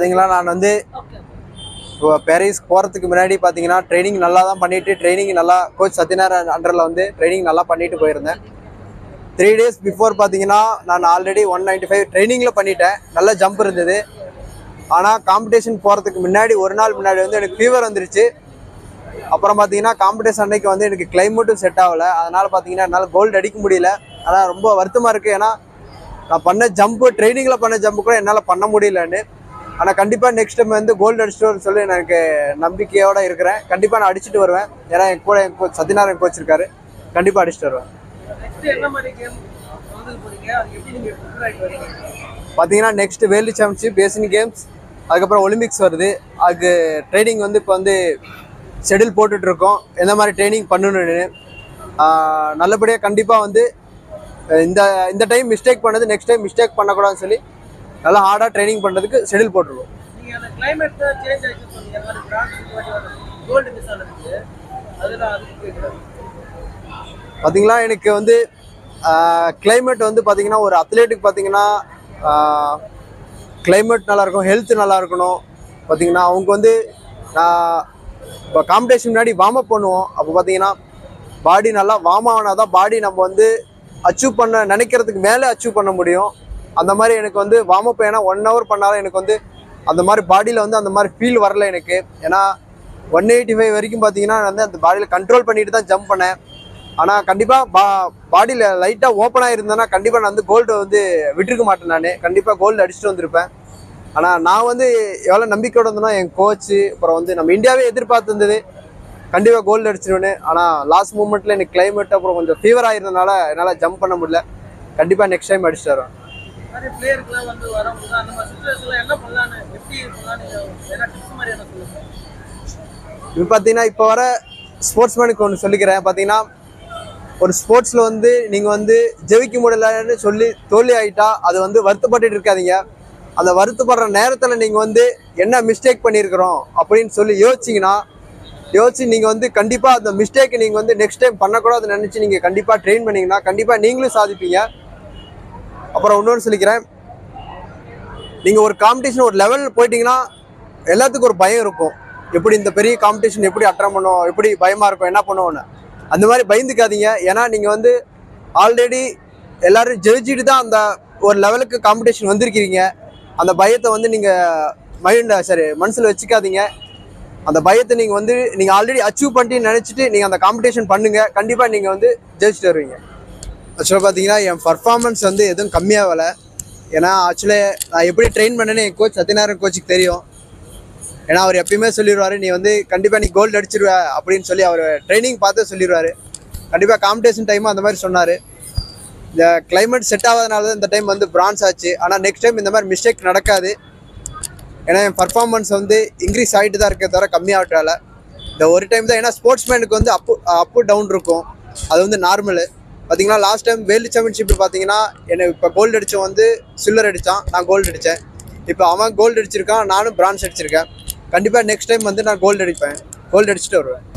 பார்த்தீங்களா நான் வந்து பாரிஸ் போகிறதுக்கு முன்னாடி பார்த்தீங்கன்னா ட்ரைனிங் நல்லா தான் பண்ணிவிட்டு ட்ரைனிங் நல்லா கோச் சத்யநாராயண் அண்டரில் வந்து ட்ரைனிங் நல்லா பண்ணிட்டு போயிருந்தேன். 3 days பிஃபோர் பார்த்தீங்கன்னா நான் ஆல்ரெடி 195 ட்ரைனிங்கில் பண்ணிட்டேன். நல்ல ஜம்ப் இருந்தது. ஆனால் காம்படிஷன் போகிறதுக்கு முன்னாடி ஒரு நாள் முன்னாடி வந்து எனக்கு ஃபீவர் வந்துருச்சு. அப்புறம் பார்த்தீங்கன்னா காம்படிஷன் அன்னைக்கு வந்து எனக்கு கிளைமேட்டும் செட் ஆகலை. அதனால் பார்த்தீங்கன்னா என்னால் கோல்டு அடிக்க முடியல. ஆனால் ரொம்ப வருத்தமாக இருக்குது. ஏன்னா நான் பண்ண ஜம்ப்பு ட்ரைனிங்கில் பண்ண ஜம்ப்பு கூட என்னால் பண்ண முடியலன்னு. ஆனால் கண்டிப்பாக நெக்ஸ்ட் டைம் வந்து கோல்டு அடிச்சுட்டு சொல்லி எனக்கு நம்பிக்கையோடு இருக்கிறேன். கண்டிப்பாக நான் அடிச்சுட்டு வருவேன். ஏன்னா என் கூட என் கோச் சத்யநாராயண் கோச் இருக்காரு. கண்டிப்பாக அடிச்சுட்டு வருவேன். பார்த்தீங்கன்னா next world championship, Asian games, அதுக்கப்புறம் ஒலிம்பிக்ஸ் வருது. அதுக்கு ட்ரைனிங் வந்து இப்போ வந்து ஷெடியூல் போட்டுட்ருக்கோம். எந்த மாதிரி ட்ரைனிங் பண்ணணுன்னு நல்லபடியாக கண்டிப்பாக வந்து இந்த டைம் மிஸ்டேக் பண்ணது நெக்ஸ்ட் டைம் மிஸ்டேக் பண்ணக்கூடாதுன்னு சொல்லி நல்லா ஹார்டாக ட்ரைனிங் பண்ணுறதுக்கு ஷெடியூல் போட்டுருவோம். பார்த்தீங்களா எனக்கு வந்து கிளைமேட் வந்து பார்த்தீங்கன்னா ஒரு அத்லெட்டுக்கு பார்த்தீங்கன்னா கிளைமேட் நல்லாயிருக்கும், ஹெல்த் நல்லா இருக்கணும். பார்த்தீங்கன்னா அவங்க வந்து இப்போ காம்படிஷன் முன்னாடி வார்ம் அப் பண்ணுவோம். அப்போ பார்த்தீங்கன்னா பாடி நல்லா வார்ம் ஆனால் தான் பாடி நம்ம வந்து அச்சீவ் பண்ண நினைக்கிறதுக்கு மேலே அச்சீவ் பண்ண முடியும். அந்த மாதிரி எனக்கு வந்து வார்ம் அப் ஏன்னா 1 hour பண்ணாலும் எனக்கு வந்து அந்த மாதிரி பாடியில் வந்து அந்த மாதிரி ஃபீல் வரல எனக்கு. ஏன்னா 185 வரைக்கும் பார்த்தீங்கன்னா நான் வந்து அந்த பாடியில் கண்ட்ரோல் பண்ணிட்டு தான் ஜம்ப் பண்ணேன். ஆனால் கண்டிப்பாக பாடியில் லைட்டாக ஓப்பன் ஆகிருந்தேன்னா கண்டிப்பாக நான் வந்து கோல்டு வந்து விட்டுருக்க மாட்டேன். நான் கண்டிப்பாக கோல்டு அடிச்சுட்டு வந்திருப்பேன். ஆனால் நான் வந்து எவ்வளோ நம்பிக்கையோடு இருந்தேன்னா என் கோச்சு அப்புறம் வந்து நம்ம இந்தியாவே எதிர்பார்த்துருந்தது கண்டிப்பாக கோல்டு அடிச்சிடுவேன்னு. ஆனால் லாஸ்ட் மூமெண்ட்டில் எனக்கு கிளைமேட் அப்புறம் கொஞ்சம் ஃபீவர் ஆகிருந்தனால என்னால் ஜம்ப் பண்ண முடியல. கண்டிப்பாக நெக்ஸ்ட் டைம் அடிச்சுட்டு வருவேன். இப்போ பார்த்தீங்கன்னா இப்போ வர ஸ்போர்ட்ஸ்மேனுக்கு ஒன்று சொல்லிக்கிறேன். பார்த்தீங்கன்னா ஒரு ஸ்போர்ட்ஸில் வந்து நீங்கள் வந்து ஜெயிக்க முடியலன்னு சொல்லி தோல்வி ஆகிட்டா அது வந்து வருத்தப்பட்டு இருக்காதீங்க. அந்த வருத்தப்படுற நேரத்தில் நீங்கள் வந்து என்ன மிஸ்டேக் பண்ணியிருக்கிறோம் அப்படின்னு சொல்லி யோசிச்சு நீங்கள் வந்து கண்டிப்பாக அந்த மிஸ்டேக்கை நீங்கள் வந்து நெக்ஸ்ட் டைம் பண்ணக்கூடாதுன்னு நினச்சி நீங்கள் கண்டிப்பாக ட்ரெயின் பண்ணிங்கன்னா கண்டிப்பாக நீங்களும் சாதிப்பீங்க. அப்புறம் இன்னொன்று சொல்லிக்கிறேன், நீங்கள் ஒரு காம்படிஷன் ஒரு லெவலில் போயிட்டீங்கன்னா எல்லாத்துக்கும் ஒரு பயம் இருக்கும். எப்படி இந்த பெரிய காம்படிஷன் எப்படி அட்டன் பண்ணுவோம், எப்படி பயமாக இருக்கும், என்ன பண்ணுவோன்னு. அந்த மாதிரி பயந்துக்காதீங்க. ஏன்னா நீங்கள் வந்து ஆல்ரெடி எல்லோரும் ஜெயிச்சுட்டு தான் அந்த ஒரு லெவலுக்கு காம்படிஷன் வந்திருக்கிறீங்க. அந்த பயத்தை வந்து நீங்கள் மனசில் வச்சுக்காதீங்க. அந்த பயத்தை நீங்கள் ஆல்ரெடி அச்சீவ் பண்ணிட்டு நினச்சிட்டு நீங்கள் அந்த காம்படிஷன் பண்ணுங்கள். கண்டிப்பாக நீங்கள் வந்து ஜெயிச்சுட்டு வருவீங்க. ஆக்சுவலாக பார்த்தீங்கன்னா என் பர்ஃபார்மன்ஸ் வந்து எதுவும் கம்மியாகலை. ஏன்னா ஆக்சுவலாக நான் எப்படி ட்ரெயின் பண்ணேன்னு என் கோச் சத்யநாராயண் கோச்சுக்கு தெரியும். ஏன்னா அவர் எப்பயுமே சொல்லிடுவார், நீ வந்து கண்டிப்பாக நீ கோல்டு அடிச்சிடுவ அப்படின்னு சொல்லி அவர் ட்ரைனிங் பார்த்து சொல்லிடுவார். கண்டிப்பாக காம்படிஷன் டைமும் அந்த மாதிரி சொன்னார். இந்த கிளைமேட் செட் ஆகாதனால தான் இந்த டைம் வந்து பிரான்ஸ் ஆச்சு. ஆனால் நெக்ஸ்ட் டைம் இந்த மாதிரி மிஸ்டேக் நடக்காது. ஏன்னா என் பர்ஃபார்மன்ஸ் வந்து இன்க்ரீஸ் ஆகிட்டு தான் இருக்க தவிர கம்மியாகட்டால இந்த ஒரு டைம் தான். ஏன்னா ஸ்போர்ட்ஸ்மேனுக்கு வந்து அப்பு டவுன் இருக்கும், அது வந்து நார்மலு. பார்த்தீங்கன்னா லாஸ்ட் டைம் வேர்ல்டு சாம்பியன்ஷிப் பார்த்தீங்கன்னா எனக்கு இப்போ கோல்டு அடித்தவன் வந்து சில்வர் அடித்தான், நான் கோல்டு அடித்தேன். இப்போ அவன் கோல்டு அடிச்சிருக்கான், நானும் பிரான்ஸ் அடிச்சிருக்கேன். கண்டிப்பாக நெக்ஸ்ட் டைம் வந்து நான் கோல்டு அடிச்சுட்டு வருவேன்.